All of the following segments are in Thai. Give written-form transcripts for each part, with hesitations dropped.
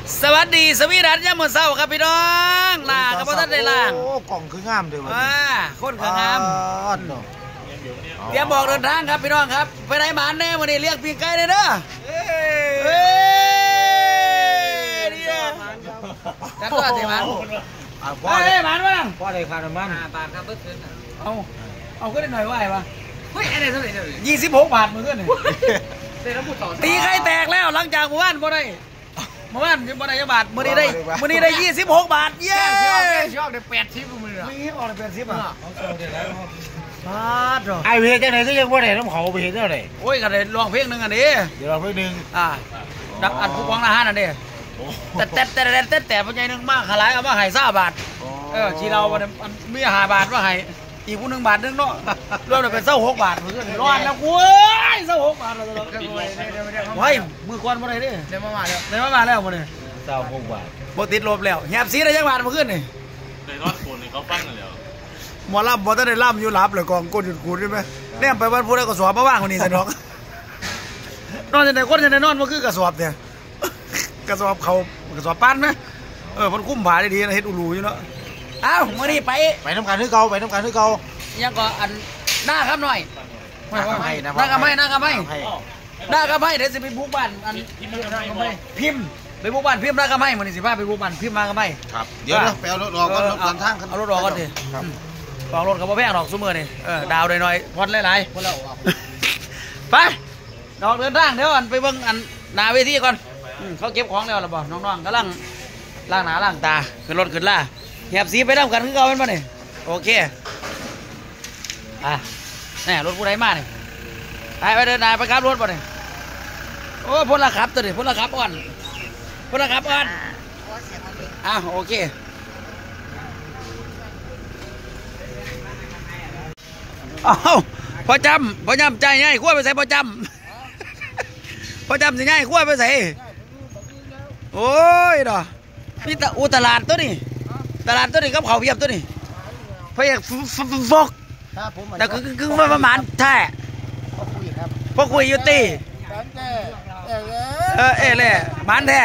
สวัสดีสวีดันยามมื้อเช้าครับพี่น้องล่ากับพ่อท่านได้ล่างโอ้กล่องคืองามเด้อคนคืองามเตรียมบอกเดินทางครับพี่น้องครับไปไหนหมานแน่วันนี้เรียกปีกไก่เลยเด้อเนี่ยจัดตัวสิหมานหมานบ้างพ่อได้ค่าน้ำมันบาทครับเพิ่งเอาก็ได้หน่อยว่าไงวะเฮ้ยอะไรเท่าไหร่26 บาทมือขึ้นตีไข่แตกแล้วหลังจากเมื่อวานบ่ได้เมื่อวานบ่ได้บาทมื้อนี้ได้26 บาทเย้ชอบได้80มื้อมีออกได้80อ่ะบาทไอ้เฮ็ดจังได๋ก็ยังบ่ได้น้ำเขาไปเฮ็ดจังได๋โอ้ยก็ได้ร้องเพลงนึงอันนี้เดี๋ยวร้องเพลงนึงดักอันผู้กองอาหารอันนี้แต่พ่อใหญ่นึงมากขลายเอามาให้20 บาทที่เรามี5 บาทว่าให้อีกผู้1 บาทนึงเนาะรวมแล้วเป็น26 บาทมื้อนี้ร้อนแล้วกู26 บาทแล้วเฮ้ยมื้อก่อนบ่ได้เด้ได้มาแล้วมื้อนี้ 26 บาทบ่ติดลบแล้วแฮบสีได้จังบาทมื้อคืนนี่ได้รอดคนนี่เขาฟังกันแล้วหมอลำบ่ทันได้ล่ำอยู่หลับเลยกองก้นหยุดกูได้ไหมแนมไปวันพูดได้กระสอบมาว่างวันนี้ซะน้องนอนจะได้คนจะได้นอนมันคือกระสอบเนี่ยกระสอบเขากระสอบปั้นไหมมันคุ้มผ่าได้ดีนะเฮ็ดอุลูอยู่เนาะเอ้ามื่อนี้ไปน้ำกันคือเก่ายังก็อันหน้าครับหน่อยหน้ากับไม่เดี๋ยวจะไปบุกบ้านอันพิมพ์ไปบุกบ้านพิมพ์หน้ากับไม่มื่อนี้สิพาไปบุกบ้านพิมพ์หน้ากับไม่ครับเดี๋ยวไปเอารถรอก่อนรถเดินทางเอารถรอก่อนดิฟองรถกับพ่อแพงดอกซุ้มมือนี่ดาวหน่อยพอดหลายๆไปดอกเดินทางเดี๋ยวอันไปเบิ่งอันหน้าเวทีก่อนเขาเก็บของแล้วหรือเปล่าน้องๆกำลังล้างหน้าล้างตาขึ้นรถขึ้นล่าแหบสีไปทำกันคือเขาเป็นป่ะนี่โอเคนี่รถผู้ใดมาเนี่ยไปเดินหน้าไปขับรถป่ะนี่โอ้พลขับตัวนี้พลขับอ่อนโอเคพอจำใจง่ายขั้วไปใส่พอจำสิง่ายขั้วไปใส่โอ้ยดอกนี่ตลาดตัวนี้กับเขาเพียบตัวนี้พออยากฟกแต่คือประมาณแท้พอคุยอยู่ตีเลยมันแท้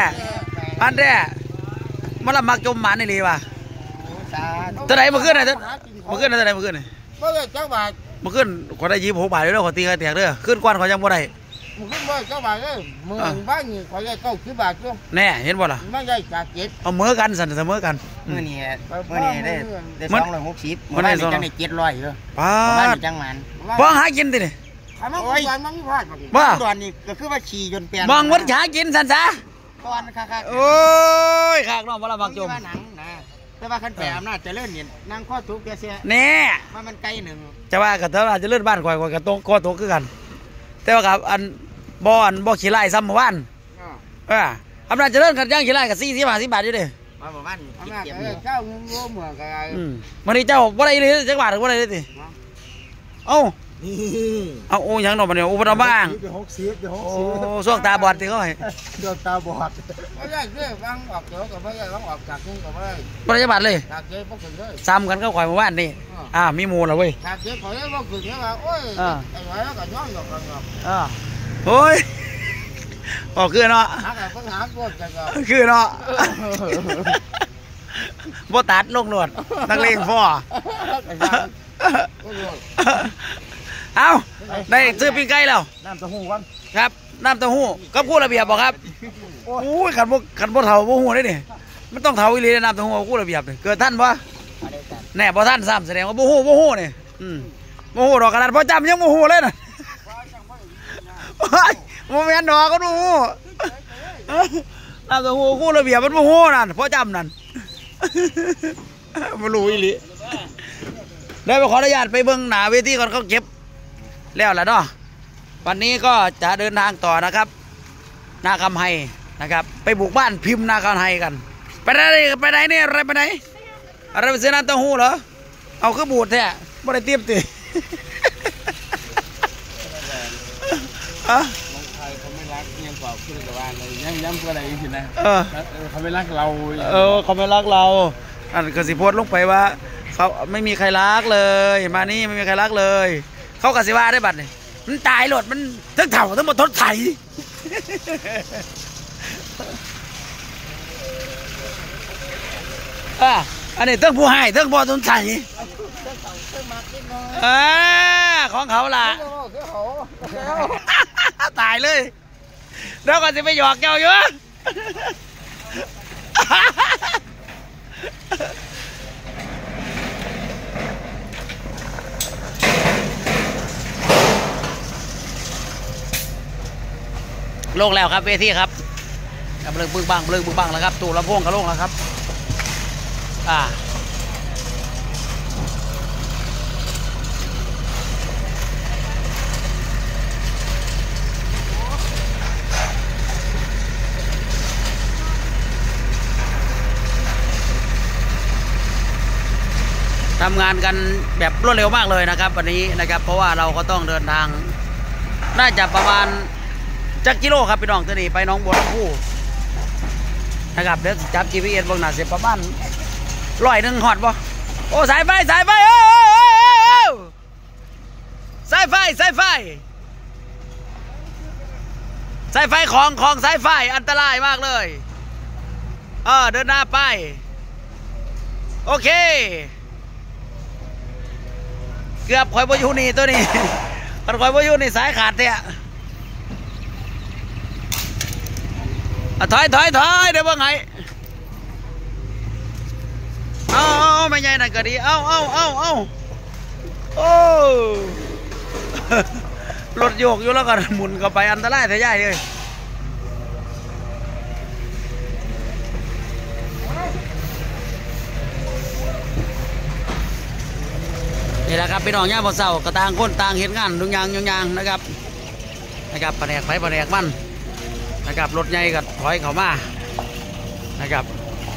มันละมักจมมันนี่เลยว่ะตัวไหนมาขึ้นอะไรตัวไหนมาขึ้นบ่ได้จักบาทมาขึ้นเขาได้26 บาทเลยขอตีกันแตกเลยขึ้นกวนเขายังบ่ได้มันขึ้นบ่จักบาทเลยมือบ้านนี่เขาได้90 บาทจ้ะแน่เห็นบ่ล่ะไม่ได้จากเจ็ดเอาเมื่อกันสั่นเสมอกันมื้อนี้ได้260มื้อนี้จังได้700อยู่ป้าจังมันบ่หากินตินี่มันพลาดบ่ตอนนี้ก็คือว่าขี่จนเปลี่ยนมองวัดหากินสั่นซะตอนคักๆโอ้ยคักน้องบ่ละบักจมหนังนะแต่ว่าคันแปลอำนาจเจริญนี่นั่งข้อทุกข์เสียแน่มันไกลหนึ่งจะว่ากับเธออาจจะเลื่อนบ้านข่อยกับตรงข้อตกคือกันแต่ว่ากับอันบ่ขี้ไล่ซ้ำเมื่อวานอำนาจเจริญกันย่างขี้ไล่กับ40 บาทอยู่เด้ประมาณเจ้าเงินรวมเหมือนกันวันนี้เจ้าบ่ได้เลยจักบาทบ่ได้เลยติเอาโอ้ยังหนอมันเนี่ยอุปถัมภ์บ้างโอ้ช่วงตาบอดติเขาให้ช่วงตาบอดไม่ได้เรื่องบางออกเดี๋ยวกับไม่ได้บางออกจากนึงกับไม่บ่ได้จักบาทเลยจากเจ๊พวกคุณเลยซ้ำกันก็ข่อยเมื่อวานนี่มีมูลแล้วเว้ยจากเจ๊ข่อยพวกคุณเนี่ยว่าโอ้ยไอ้ไว้แล้วก็ย้อนหยอกกันหยอกโอ้ยบอกคือเนาะคือเนาะบ่ตัดลงหนวดนักเลงพ่อเอาได้ซื้อปิ้งไก่แล้วน้ำเต้าหู้กันครับน้ำเต้าหู้กับคู่ระเบียบบอกครับโอ้ยขันบ่เท่าบ่หูได้ดิมันต้องเท่าอีหลีน้ำเต้าหู้คู่ระเบียบเลยเกิดท่านปะแน่พอท่านซ้ำแสดงว่าบ่หูนี่บ่หูดอกกระดาษพอจำยังบ่หูเลยน่ะโมเมนต์ดอกก็ดูน้ำเต้าหู้คู่ระเบียบมันบ่หูนั่นพอจำนั่นมาลุยลิได้ไปขออนุญาตไปเบิ้งหน้าเวทีก่อนเขาเก็บแล้วแหละเนาะวันนี้ก็จะเดินทางต่อนะครับนาคำไฮนะครับไปบุกบ้านพิมพ์นาคำไฮกันไปไหนเนี่ยอะไรไปซื้อน้ำเต้าหู้เหรอเอาคือบูดแท้ไม่ได้เตรียมตีเขาไม่รักยังกว่าขึ้นกับว่าเลยย้ำอะไรอย่างนี้นะเขาไม่รักเราเขาไม่รักเราอันก็สิโพสลงไปว่าเขาไม่มีใครรักเลยมานี่ไม่มีใครรักเลยเขากสิว่าได้บัตรนี่มันตายหลดมันทั้งเถ่าทั้งหมดทดไถอันนี้เติ้งผู้ให้เติ้งบ่สนใจของเขาล่ะตายเลยแล้วก็จะไปหยอกเจ้าอยู่โล่งแล้วครับเวทีครับเบลึงบึ้งบังเบลึงบึ้งบังแล้วครับตู้ลำโพงก็โล่งแล้วครับทำงานกันแบบรวดเร็วมากเลยนะครับวันนี้นะครับเพราะว่าเราก็ต้องเดินทางน่าจะประมาณจักกิโลครับพี่น้องตัวนี้ไปน้องบัวลำพูนะครับเดี๋ยวจับ GPS บางหนาเสร็จประมาณ100หอดบ่โอ้สายไฟสายไฟสายไฟสายไฟสายไฟของสายไฟอันตรายมากเลยเดินหน้าไปโอเคเกือบคอยบอยูนี่ตัวนี้มันคอยบอยูนี่สายขาดเนี่ยถอยเดี๋ยวเบิ่งให้เอาไม่ใหญ่นั่นก็ดีเอาโอ้รถโยกอยู่แล้วก็หมุนเข้าไปอันตรายแต่ใหญ่เลยนี่แหละครับพี่น้องย่าบ่เศร้ากระต่างคนต่างเห็นงานทุกอย่างนะครับแผนกไฟแผนกมันนะครับรถใหญ่ก็ถอยเข้ามานะครับ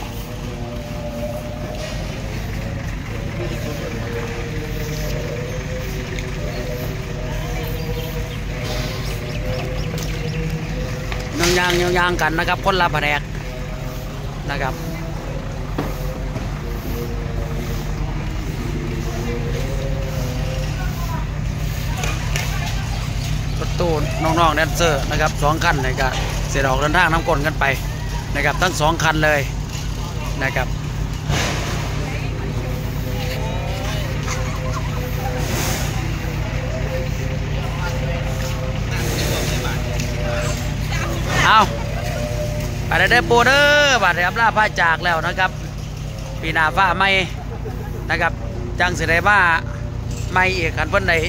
ยางกันนะครับคนละแผนกนะครับประตูน้องๆแดนเซอร์นะครับ2 คันนะครับเสียดอกเดินทางน้ำกลกันไปนะครับทั้ง2 คันเลยนะครับเอาไปเด้อปูเด้อบาดเจ็บลาผ้าจากแล้วนะครับปีหน้าฟ้าไม่นะครับจังสิได้มาไม่อีกกันเพิ่นใด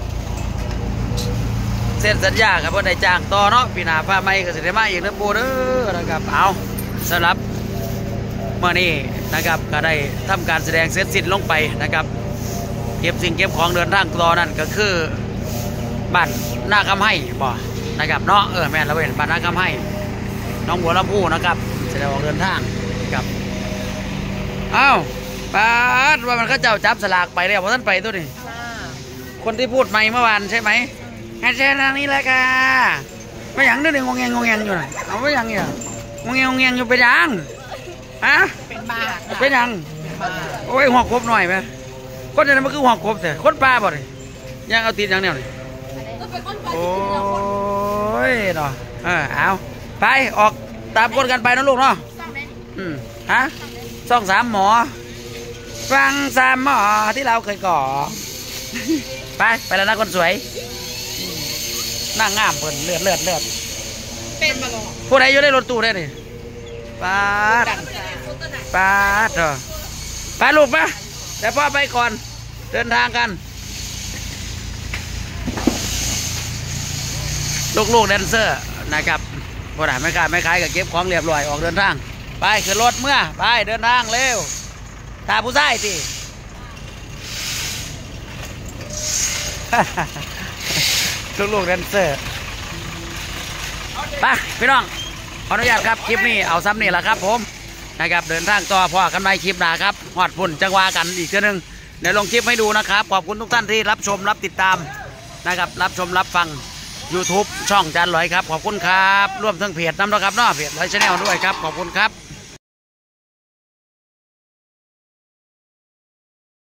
เส้นสัญญากับเพิ่นใดจ้างต่อเนาะปีหน้าฟ้าไม่ก็สิได้มาอีกเด้อปูเด้อนะครับเอาสำหรับเมื่อนี้นะครับก็ได้ทำการแสดงเสร็จสิ้นลงไปนะครับเก็บสิ่งเก็บของเดินทางต่อนั่นก็คือบ้านนาคำให้บ่นะครับเนาะแม่นละเว้นบ้านนาคำให้น้องบัวลำพูนะครับจะได้ออกเดินทางครับอ้าวป้าว่ามันก็เจ้าจับสลากไปแล้วเพราะท่านไปตัวนี้คนที่พูดไม่เมื่อวานใช่ไหมแฮชแท็กทางนี้แหละค่ะไม่ยังด้วยงงแงอยู่น่ะเอาไม่ยังเนี่ยงงแงอยู่เป็นยังฮะเป็นบ้าเป็นยังโอ้ยหัวครบหน่อยไหมคนจะนั้นมันคือหัวครบแต่คนปลาบ่เลยยังเอาตีนยังแนวนี่โอ้ยเนาะเอาไปออกตามคนกันไปนะลูกเนาะฮะซ่อง3 หมอฟัง3 หมอที่เราเคยก่อไปแล้วนะคนสวยนั่งงามเปิ่นเลือดเป็นมาลงผู้ใดอยู่ในรถตู้ได้นี่ปาดไปลูกมาแต่พ่อไปก่อนเดินทางกันลูกแดนเซอร์นะครับพวกไหนไม่ขายกับเก็บของเรียบร้อยออกเดินทางไปขึ้นรถเมื่อไปเดินทางเร็วตาผู้ชายสิ ลูกแดนเซอร์ไปพี่น้องขออนุญาตครับคลิปนี้เอาซ้ำนี่แหละครับผมนะครับเดินทางต่อพอกันในคลิปหน้าครับหอดพุ่นจังหวะกันอีกทีนึงเดี๋ยวลงคลิปให้ดูนะครับขอบคุณทุกท่านที่รับชมรับติดตามนะครับรับชมรับฟัง YouTube ช่องจานลอยครับขอบคุณครับร่วมทั้งเพจน้ำนะครับเนาะเพจลอยชาแนลด้วยครับขอบคุณครับ